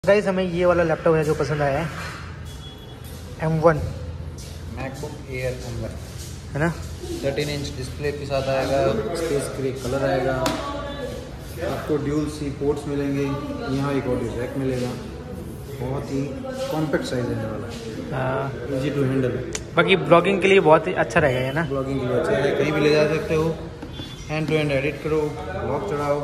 Guys हमें ये वाला लैपटॉप है जो पसंद आया है, M1 मैकबुक एयर M1 है ना। 13 इंच डिस्प्ले के साथ आएगा, स्पेस ग्रे कलर आएगा, आपको ड्यूल सी पोर्ट्स मिलेंगे, यहाँ एक ऑडियो जैक मिलेगा, बहुत ही कॉम्पैक्ट साइज रहने वाला है, इजी टू हैंडल है। बाकी ब्लॉगिंग के लिए बहुत ही अच्छा रहेगा ये ना। ब्लॉगिंग के लिए अच्छा है, कहीं भी ले जा सकते हो, हैंड टू हैंड एडिट करो, ब्लॉग चढ़ाओ।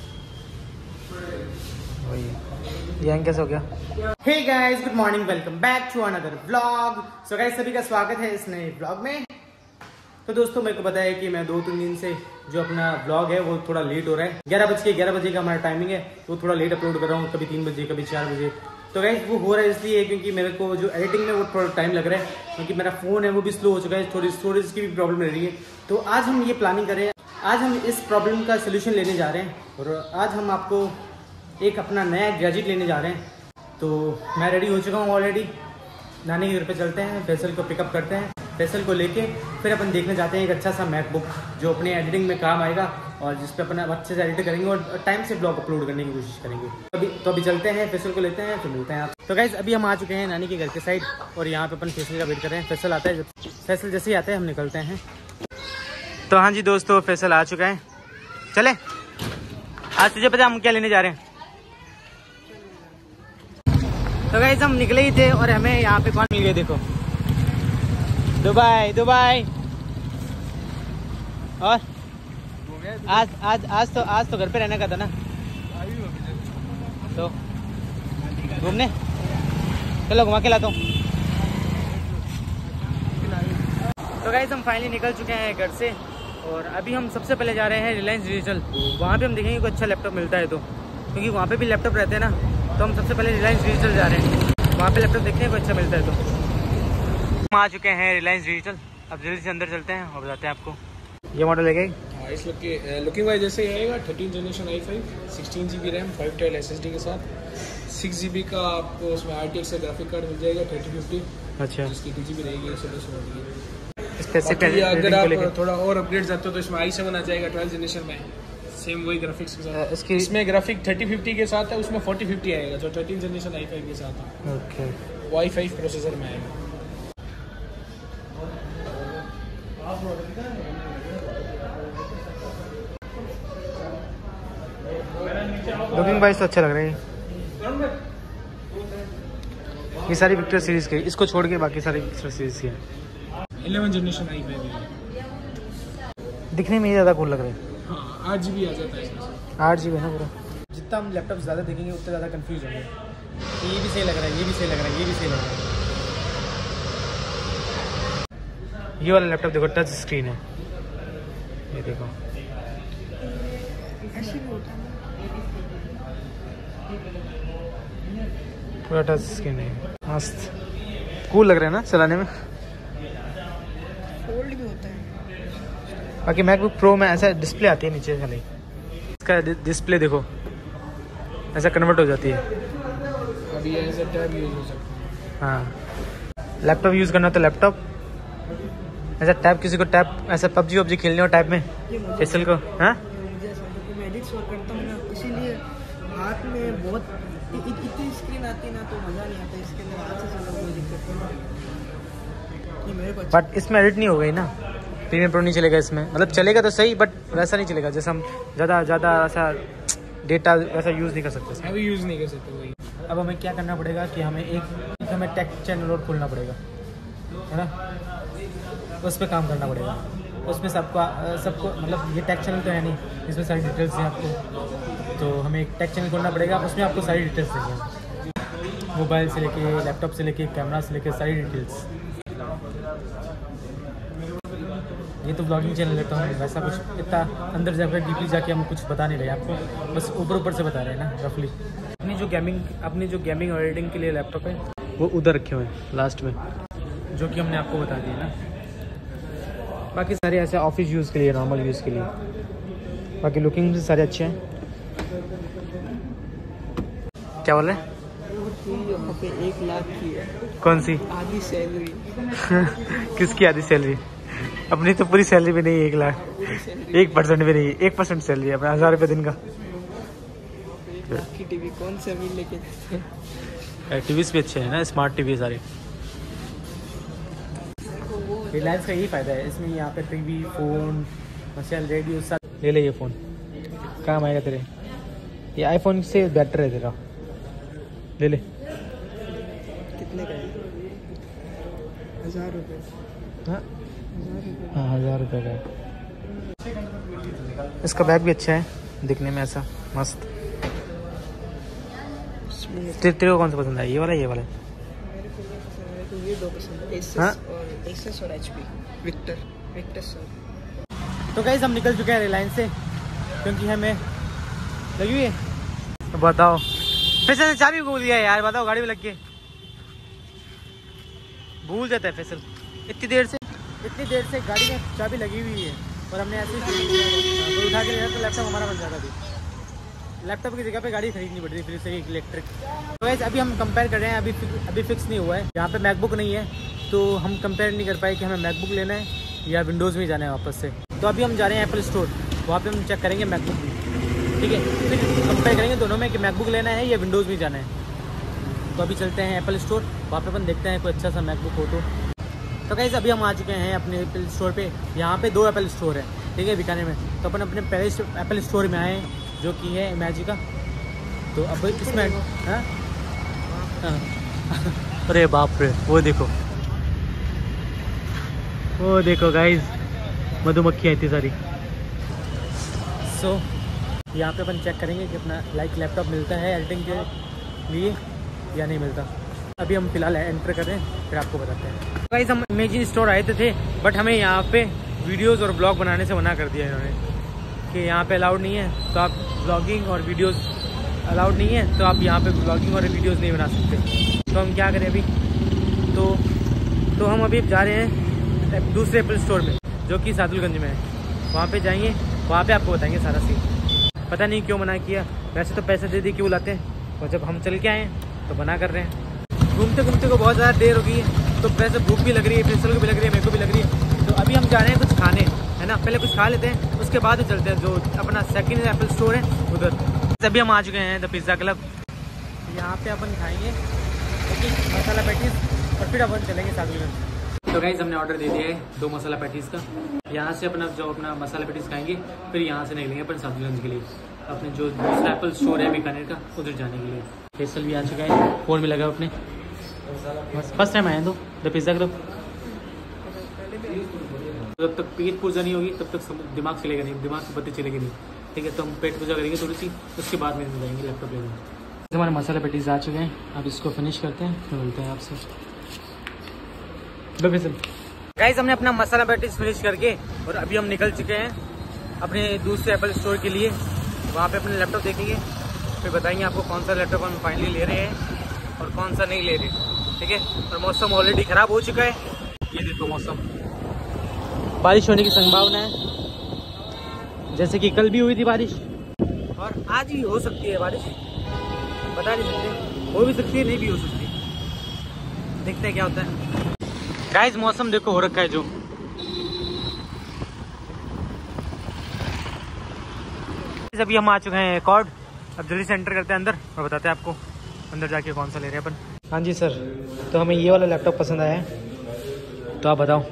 ये कैसे हो गया। Hey guys, good morning, welcome back to another vlog. So guys सभी का स्वागत है इस नए व्लॉग में। तो दोस्तों मेरे को पता है कि मैं 2-3 दिन से जो अपना व्लॉग है वो थोड़ा लेट हो रहा है। 11 बजे का हमारा टाइमिंग है, तो थोड़ा लेट अपलोड कर रहा हूँ, कभी 3 बजे कभी 4 बजे। तो गाइस वो हो रहा है इसलिए क्योंकि मेरे को जो एडिटिंग में वो थोड़ा टाइम लग रहा है, क्योंकि मेरा फ़ोन है वो भी स्लो हो चुका है, थोड़ी स्टोरेज की भी प्रॉब्लम रह रही है। तो आज हम ये प्लानिंग कर रहे हैं, आज हम इस प्रॉब्लम का सोल्यूशन लेने जा रहे हैं और आज हम आपको एक अपना नया गैजेट लेने जा रहे हैं। तो मैं रेडी हो चुका हूँ ऑलरेडी। नानी के घर पे चलते हैं, फैसल को पिकअप करते हैं, फैसल को लेके फिर अपन देखने जाते हैं एक अच्छा सा मैकबुक जो अपने एडिटिंग में काम आएगा और जिस पे अपन अच्छे से एडिट करेंगे और टाइम से ब्लॉग अपलोड करने की कोशिश करेंगे। अभी चलते हैं, फैसल को लेते हैं, फिर मिलते हैं आप। तो गाइस अभी हम आ चुके हैं नानी के घर के साइड और यहाँ पे अपन फैसल का वेट कर रहे हैं। फैसल आता है, फैसल जैसे ही आता है हम निकलते हैं। तो हाँ जी दोस्तों, फैसल आ चुका है। चले, आज तुझे पता हम क्या लेने जा रहे हैं? तो गाइस हम निकले ही थे और हमें यहाँ पे कौन मिल गया, देखो, दुबई। और आज तो घर पे रहने का था ना, तो घूमने चलो, घुमा के लाता हूँ। तो गाइस हम फाइनली निकल चुके हैं घर से और अभी हम सबसे पहले जा रहे हैं रिलायंस डिजिटल। वहाँ पे हम देखेंगे कोई अच्छा लैपटॉप मिलता है तो, क्योंकि वहाँ पे भी लैपटॉप रहते हैं ना, तो हम सबसे पहले रिलायंस डिजिटल जा रहे हैं, वहाँ पे लैपटॉप देखते हैं कोई अच्छा मिलता है तो। हम आ चुके हैं रिलायंस डिजिटल, अब जल्दी से अंदर चलते हैं और बताते हैं आपको। ये मॉडल है क्या? इस लुकिंग वाइज जैसे ही आएगा 13 generation i5, 16 GB RAM, 5 tera SSD के साथ, 6 GB का आपको उसमें RTX से ग्राफिक कार्ड मिल जाएगा 3050। अच्छा, जिसकी 2 GB रहेगी, 120 की। अगर आप थोड़ा और अपग्रेड जाते हो तो इसमें i7 आ जाएगा 12 जनरेशन में, सेम वही ग्राफिक्स के साथ। इसमें ग्राफिक 3050 के साथ है, उसमें 4050 आएगा जो 13 जनरेशन i5 के साथ है। ओके, i5 प्रोसेसर में आएगा। लुकिंग वाइज तो अच्छा लग रहा है। ये सारी विक्टर सीरीज के, इसको छोड़ के बाकी सारी विक्टर सीरीज के हैं। 11 जनरेशन i5 है, दिखने में ये ज़्यादा कूल लग रहा है। 8 GB आ जाता है इसमें, 8 GB है ना पूरा। जितना हम लैपटॉप ज़्यादा देखेंगे उतना ज़्यादा कंफ्यूज होंगे। ये भी सही लग रहा है, ये भी सही लग रहा है, ये भी सही लग रहा है। ये वाला लैपटॉप देखो, टच स्क्रीन है, ये देखो। पूरा टच स्क्रीन है, मस्त कूल लग रहा है ना चलाने में। फोल्ड भी होता है। बाकी मैकबुक प्रो में ऐसा डिस्प्ले आती है नीचे खाली, इसका डिस्प्ले देखो ऐसा कन्वर्ट हो जाती है। अभी ऐसा टैब यूज हो सकता है। हाँ, लैपटॉप यूज़ करना तो लैपटॉप, ऐसा टैब किसी को टैब ऐसा पबजी खेलने हो टैब में फैसल को। हाँ, मैं एडिट्स करता हूँ ना, इसीलिए हाथ में बहुत इतनी स्क्रीन आती है ना तो मज़ा नहीं आता। इसके अंदर हाथ से चलो कोई दिक्कत नहीं मेरे को। बट इसमें एडिट नहीं हो गई ना, प्रीमियम प्रो नहीं चलेगा इसमें। मतलब चलेगा तो सही, बट वैसा नहीं चलेगा जैसे हम ज़्यादा ऐसा डेटा वैसा यूज़ नहीं कर सकते, अभी यूज़ नहीं कर सकते वही। अब हमें क्या करना पड़ेगा कि हमें टेक चैनल और खोलना पड़ेगा, है ना, उस पर काम करना पड़ेगा। उसमें सबको मतलब ये टेक चैनल तो है नहीं, इसमें सारी डिटेल्स हैं आपको, तो हमें एक टेक चैनल खोलना पड़ेगा, उसमें आपको सारी डिटेल्स देंगे, मोबाइल से लेके लैपटॉप से लेके कैमरा से लेके सारी डिटेल्स। ये तो ब्लॉगिंग चैनल लेता हूँ, वैसा कुछ इतना अंदर जाकर डीपली जाके हम कुछ बता नहीं रहे आपको, बस ऊपर से बता रहे हैं ना रफली। अपनी जो गेमिंग और एडिटिंग के लिए लैपटॉप है वो उधर रखे हुए हैं लास्ट में, जो कि हमने आपको बता दिया ना। बाकी सारे ऐसे ऑफिस यूज़ के लिए, नॉर्मल यूज़ के लिए, बाकी लुकिंग से सारे अच्छे हैं। क्या बोल रहे हैं? यहाँ पे 1 लाख की है। कौन सी? आधी सैलरी। किसकी आधी सैलरी? अपनी तो पूरी सैलरी भी नहीं है 1 लाख, 1% भी नहीं है, 1% सैलरी है अपना, 1000 रुपये दिन का। आपकी टीवी कौन से अमीर लेके जाते हैं? टीवीज भी अच्छे हैं ना, स्मार्ट टीवी सारे। रिलायंस का यही फ़ायदा है, इसमें यहाँ पे टीवी, फ़ोन, मशीन, रेडियो सब। ले ले ये फ़ोन, काम आएगा तेरे। ये आईफोन से बेटर है तेरा, ले ले। कितने का है? 1000 रुपये। हाँ 1000 रुपये। हाँ 1000 रुपये का है। इसका बैग भी अच्छा है दिखने में, ऐसा मस्त। तेरे को कौन सा पसंद है, ये वाला ये वाला? मेरे को तो ये दो पसंद है, Asus हाँ? और Asus और HP विक्टर सर। तो गाइस हम निकल चुके हैं रिलायंस से, क्योंकि हमें लगी हुई है। तो बताओ फैसल ने चाबी भूल गया यार, बताओ गाड़ी में लग के भूल जाता है फैसल। इतनी देर से गाड़ी में चाबी लगी हुई है और हमने ऐसे ही उठा के लिया तो लैपटॉप हमारा बन जाता था। लैपटॉप की जगह पे गाड़ी खरीदनी पड़ रही फिर से एक इलेक्ट्रिक। तो वैसे अभी हम कंपेयर कर रहे हैं, अभी फिक्स नहीं हुआ है। यहाँ पे मैकबुक नहीं है तो हम कंपेयर नहीं कर पाए कि हमें मैकबुक लेना है या विंडोज़ में जाना है वापस से। तो अभी हम जा रहे हैं एप्पल स्टोर, वहाँ पे हम चेक करेंगे मैकबुक भी, ठीक है। फिर कंपेयर करेंगे दोनों में कि मैकबुक लेना है या विंडोज़ में जाना है। तो अभी चलते हैं एप्पल स्टोर, वहाँ पे अपन देखते हैं कोई अच्छा सा मैकबुक हो तो गाइस अभी हम आ चुके हैं अपने एप्पल स्टोर पे। यहाँ पे 2 एप्पल स्टोर है, ठीक है, बीकानेर में। तो अपन अपने पहले एप्पल स्टोर में आए जो कि है इमेजी का। तो अब इसमें हाँ अरे बाप रे, वो देखो गाइस, मधुमक्खियाँ इतनी सारी। सो यहाँ पे अपन चेक करेंगे कि अपना लैपटॉप मिलता है एडिटिंग के लिए या नहीं मिलता। अभी हम फिलहाल एंटर कर रहे हैं, फिर आपको बताते हैं। गाइस हम इमेजिन स्टोर आए थे बट हमें यहाँ पे वीडियोस और ब्लॉग बनाने से मना कर दिया इन्होंने कि यहाँ पे अलाउड नहीं है। तो आप ब्लॉगिंग और वीडियोस अलाउड नहीं है, तो आप यहाँ पे ब्लॉगिंग और वीडियोस नहीं बना सकते। तो हम क्या करें अभी, तो हम अभी जा रहे हैं दूसरे एप्पल स्टोर में जो कि सादुलगंज में है। वहाँ पे जाएंगे, वहाँ पे आपको बताएंगे सारा सीन। पता नहीं क्यों मना किया, वैसे तो पैसे दे क्यों बुलाते हैं, और जब हम चल के आए तो मना कर रहे हैं। घूमते घूमते को बहुत ज़्यादा देर हो गई है, तो वैसे भूख भी लग रही है, फैसल को भी लग रही है, मेरे को भी लग रही है। तो अभी हम जा रहे हैं कुछ खाने, है ना। पहले कुछ खा लेते हैं, उसके बाद ही चलते हैं जो अपना सेकंड एप्पल स्टोर है उधर। अभी हम आ चुके हैं द पिज़्ज़ा क्लब। यहाँ पे अपन खाएंगे मसाला पैटीज और फिर अपन चलेंगे सादुलगंज। तो गाइस हमने ऑर्डर दे दिया है 2 मसाला पैटीज़ का। यहाँ से अपना मसाला पैटीज़ खाएंगे, फिर यहाँ से निकलेंगे अपन सादुलगंज के लिए, अपने जो दूसरा एप्पल स्टोर है बीकानेर का, उधर जाने के लिए। फैसल भी आ चुका है, फ़ोन भी लगा अपने। बस फर्स्ट टाइम आए तो द पिज़्ज़ा क्लब। जब तक पेट पूजा नहीं होगी तब तक दिमाग चलेगा नहीं, दिमाग से बत्ती चलेगी नहीं, ठीक है। तो हम पेट पूजा करेंगे थोड़ी सी, उसके बाद में जाएंगे लैपटॉप लेने। हमारे मसाला पैटीज आ चुके हैं, अब इसको फिनिश करते हैं, फिर मिलते हैं आपसे। गाइस हमने अपना मसाला पैटीज फिनिश करके और अभी हम निकल चुके हैं अपने दूसरे एप्पल स्टोर के लिए। वहाँ पे अपने लैपटॉप देखेंगे, फिर बताएंगे आपको कौन सा लैपटॉप हम फाइनली ले रहे हैं और कौन सा नहीं ले रहे, ठीक है। और मौसम ऑलरेडी ख़राब हो चुका है, ये देखो मौसम, बारिश होने की संभावना है, जैसे कि कल भी हुई थी बारिश और आज भी हो सकती है बारिश, बता नहीं सकते, हो भी सकती है नहीं भी हो सकती, देखते हैं क्या होता है। गाइस मौसम देखो हो रखा है जो। अभी हम आ चुके हैं कॉर्ड, अब जल्दी से एंटर करते हैं अंदर और बताते हैं आपको अंदर जाके कौन सा ले रहे हैं अपन। हाँ जी सर, तो हमें ये वाला लैपटॉप पसंद आया है, तो आप बताओ।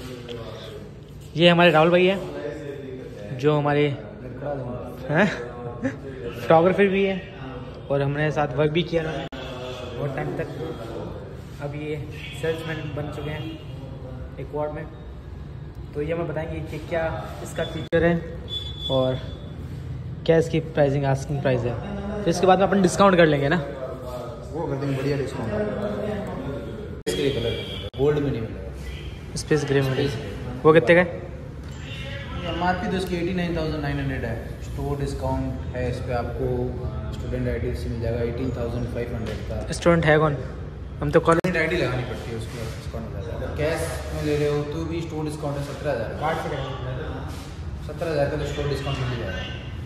ये हमारे राहुल भाई है जो हमारे हैं फोटोग्राफर भी है और हमने साथ वर्क भी किया बहुत टाइम तक। अब ये सेल्समैन बन चुके हैं एक वार्ड में, तो ये हमें बताएंगे कि क्या इसका फीचर है और क्या इसकी प्राइसिंग आस्किंग प्राइस है। फिर इसके बाद में अपन डिस्काउंट कर लेंगे ना, वो कर देंगे बढ़िया डिस्काउंट। ग्रे कलर गोल्ड में नहीं मिलेगा, स्पेस ग्रे में। वो कितने का है? MRP तो इसकी 89,900 है, स्टोर डिस्काउंट है इस पर आपको स्टूडेंट ID से मिल जाएगा 18,500 का। स्टूडेंट है कौन? हम तो कॉलेज ID लगानी पड़ती है, उसके डिस्काउंट हो जाता है। कैश में ले रहे हो तो भी स्टोर डिस्काउंट है 17,000। कार्ड से करेंगे 17,000 का तो स्टोर डिस्काउंट मिल जाएगा।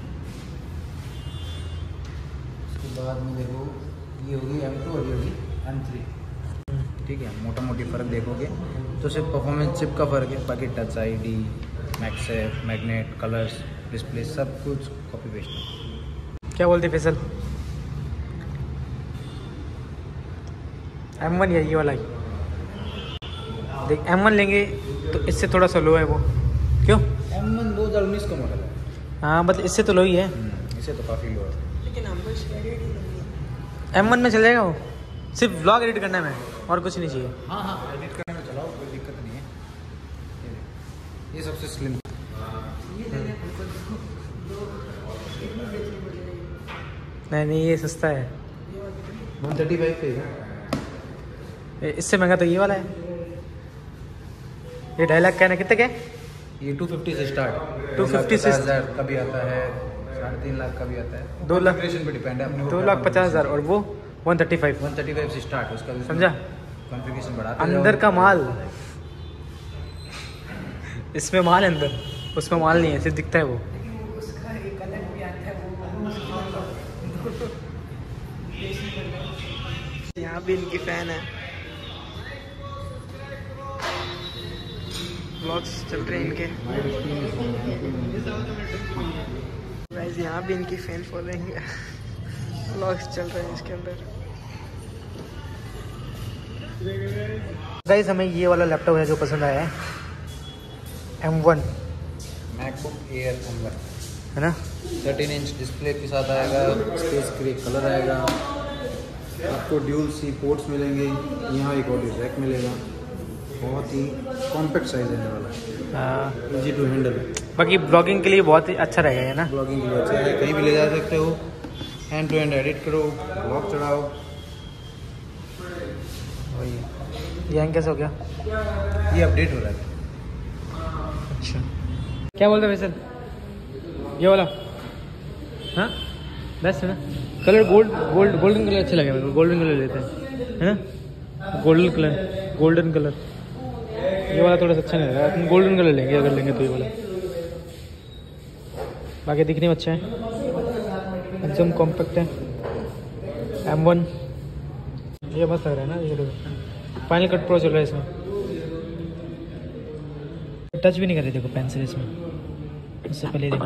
उसके बाद में देखो ये होगी M2 और ये होगी M3, ठीक है। मोटा मोटी फ़र्क देखोगे तो सिर्फ परफॉर्मेंस चिप का फ़र्क है, बाकी touch ID, magnet, colours, display सब कुछ कॉपी पेस्ट है। क्या बोलते फैसल? M1 या ये वाला ही देख। M1 लेंगे तो इससे थोड़ा सा लो है वो, क्यों? M1 2019 का मॉडल है। हाँ मतलब इससे तो लो ही है, इसे तो काफ़ी लो है। लेकिन नंबर शेडेड ही नहीं है। M1 में चल जाएगा वो, सिर्फ व्लॉग एडिट करना है और कुछ नहीं चाहिए। हाँ एडिट करने में चलाओ, कोई दिक्कत नहीं है। ये सबसे स्लिम। नहीं ये सस्ता है, 135 पे है। इससे महंगा तो ये वाला है। ये 2.5 लाख का है ना, कितने का है? ये 250 से स्टार्ट, 250 से 2,50,000 का भी आता है, 3.5 लाख का भी आता है। 2 लाख पे डिपेंड है अपने। 2,50,000 और वो 135 135 से स्टार्ट है उसका। समझा? कॉन्फ़िगरेशन बढ़ाते अंदर का माल, इसमें माल है अंदर, उसमें माल नहीं है, सिर्फ दिखता है वो। उसका एक कलर भी आता है वो। यहाँ भी इनकी फैन है। व्लॉग्स चल रहे हैं इनके। गाइस यहाँ भी इनकी फैन फॉलोइंग है। व्लॉग्स चल रहे हैं इसके अंदर। गाइस हमें ये वाला लैपटॉप है जो पसंद आया है, M1 मैकबुक एयर M1 है ना। 13 इंच डिस्प्ले के साथ आएगा, स्पेस ग्रे कलर आएगा, आपको ड्यूल सी पोर्ट्स मिलेंगे, यहाँ एक ऑडियो जैक मिलेगा, बहुत ही कॉम्पैक्ट साइज रहने वाला है, इजी टू हैंडल है। बाकी ब्लॉगिंग के लिए बहुत ही अच्छा रहेगा ये ना। ब्लॉगिंग के लिए अच्छा है, कहीं भी ले जा सकते हो, हैंड टू हैंड एडिट करो, ब्लॉग चढ़ाओ। वही ये हैंग कैसे हो गया? ये अपडेट हो रहा है। अच्छा क्या बोलते हैं वैसे ये वाला? हाँ बेस्ट है ना। कलर गोल्डन कलर अच्छा लगेगा मेरे को, गोल्डन कलर लेते हैं है ना। गोल्डन कलर ये वाला थोड़ा सा अच्छा नहीं लगा, अपन गोल्डन कलर लेंगे अगर लेंगे तो ये वाला। बाकी दिखने में अच्छा है, एकदम कॉम्पैक्ट है। M1 ये मस्त लग रहा है ना। ये देखो फाइनल कट प्रो चल रहा है इसमें, टच भी नहीं कर रही देखो पेंसिल इसमें। इससे पहले देखो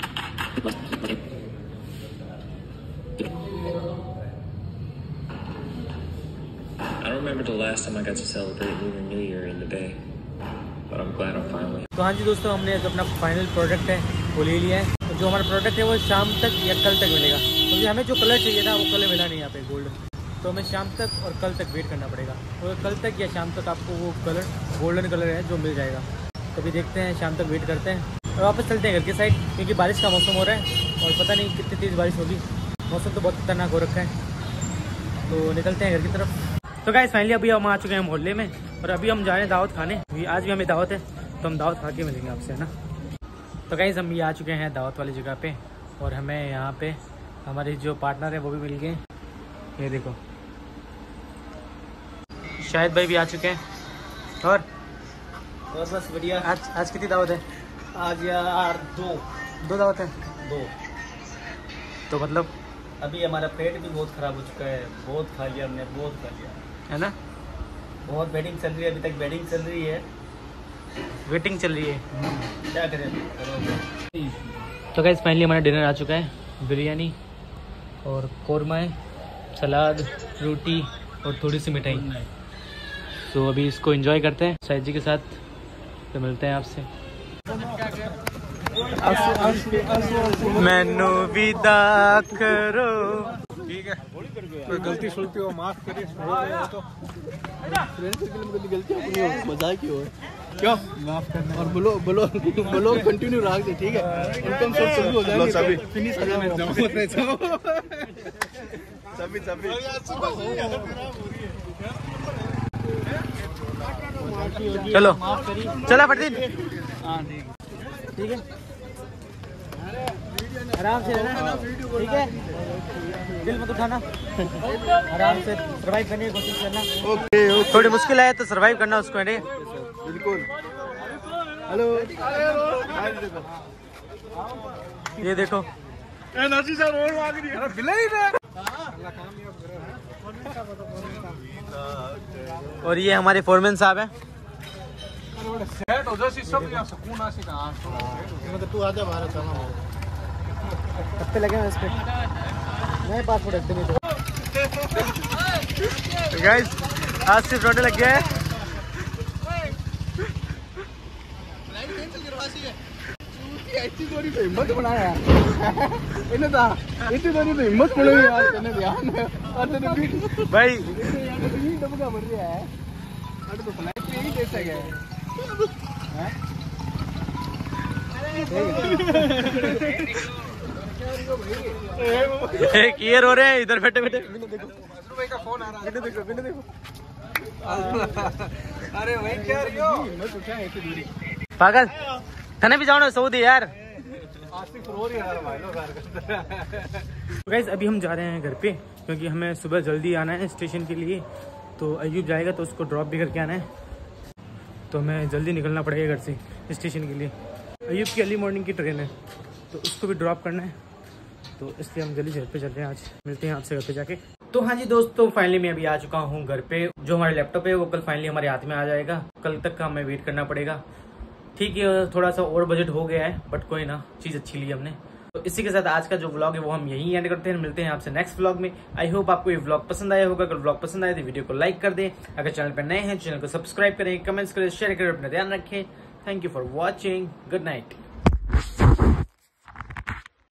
I don't remember the last time I got to celebrate Lunar New Year in the Bay, but I'm glad I'm finally. तो हाँ जी दोस्तों, हमने जो अपना फाइनल प्रोडक्ट है वो ले लिया है। तो जो हमारा प्रोडक्ट है वो शाम तक या कल तक मिलेगा, क्योंकि हमें जो कलर चाहिए था वो कलर मिला नहीं यहाँ पे गोल्ड। तो हमें शाम तक और कल तक वेट करना पड़ेगा। तो कल तक या शाम तक आपको वो कलर गोल्डन कलर है जो मिल जाएगा। तो अभी देखते हैं, शाम तक वेट करते हैं और वापस चलते हैं घर की साइड, क्योंकि बारिश का मौसम हो रहा है और पता नहीं कितनी तेज़ बारिश होगी। मौसम तो बहुत खतरनाक हो रखा है, तो निकलते हैं घर की तरफ। तो गाइस फाइनली अभी हम आ चुके हैं मोहल्ले में और अभी हम जा रहे हैं दावत खाने। आज भी हमें दावत है तो हम दावत खा के मिलेंगे आपसे, है ना। तो गाइस हम ये आ चुके हैं दावत वाली जगह पे और हमें यहाँ पे हमारे जो पार्टनर है वो भी मिल गए। ये देखो शाहिद भाई भी आ चुके हैं। और बस बढ़िया। आज कितनी दावत है? आज यार दो दावत है। 2। तो मतलब अभी हमारा पेट भी बहुत खराब हो चुका है, बहुत खा लिया हमने, बहुत खा लिया है ना। बहुत वेडिंग चल रही है, अभी तक वेडिंग चल रही है, वेटिंग चल रही है। क्या करें। तो गाइस फाइनली हमारा डिनर आ चुका है, बिरयानी और कौरमा है, सलाद, रोटी और थोड़ी सी मिठाई। तो अभी इसको एंजॉय करते हैं शाहिद जी के साथ, तो मिलते हैं आपसे। मैनू विदा करो। ठीक है, कोई गलती सुलती हो माफ करिए। गलती अपनी हो, मजाक ही हो, क्यों माफ करना। और बोलो कंटिन्यू रख दे, ठीक है। इनकम सोर्स शुरू हो जाएगा, सभी फिनिश हो जाएगा। सभी चलो चला फटदीन। हाँ ठीक है, आराम से रहना, ठीक है। दिल मत उठाना, आराम से सर्वाइव करने की कोशिश करना। ओके। थोड़ी मुश्किल है तो सर्वाइव करना उसको, है बिल्कुल। हेलो, ये देखो और ये हमारे फोरमैन साहब हैं। तू आजा बाहर, हफ्ते लगे हैं इस पे, नए पासपोर्ट रखते नहीं तो। गाइस आज सिर्फ रोने लग गया है। हिम्मत बनाया इन्हें था इतनी तो हिम्मत पड़ेगी यार करने ध्यान भाई डबका मर रहा है अरे तो फ्लाइट पे ही जैसा गया क्लियर हो रहे हैं इधर बैठे बैठे। भाई का फोन आ रहा है देखो अरे भाई क्या रही हो हिम्मत उठा है इतनी दूरी पागल थाने भी जाओ ना सऊदी यार। गाइस अभी हम जा रहे हैं घर पे क्योंकि हमें सुबह जल्दी आना है स्टेशन के लिए। तो अयूब जाएगा तो उसको ड्रॉप भी करके आना है, तो हमें जल्दी निकलना पड़ेगा घर से स्टेशन के लिए। अयूब की अर्ली मॉर्निंग की ट्रेन है तो उसको भी ड्रॉप करना है, तो इसलिए हम जल्दी घर पे चलते हैं। आज मिलते हैं आपसे घर पे जाके। तो हाँ जी दोस्तों, फाइनली मैं अभी आ चुका हूँ घर पे। जो हमारा लैपटॉप है वो कल फाइनली हमारे हाथ में आ जाएगा। कल तक का हमें वेट करना पड़ेगा। ठीक है, थोड़ा सा और बजट हो गया है बट कोई ना, चीज़ अच्छी ली हमने। तो इसी के साथ आज का जो व्लॉग है वो हम यहीं एंड करते हैं। मिलते हैं आपसे नेक्स्ट व्लॉग में। आई होप आपको ये व्लॉग पसंद आया होगा। अगर व्लॉग पसंद आए तो वीडियो को लाइक कर दें। अगर चैनल पर नए हैं चैनल को सब्सक्राइब करें, कमेंट्स करें, शेयर करें, अपना ध्यान रखें। Thank you for watching. Good night.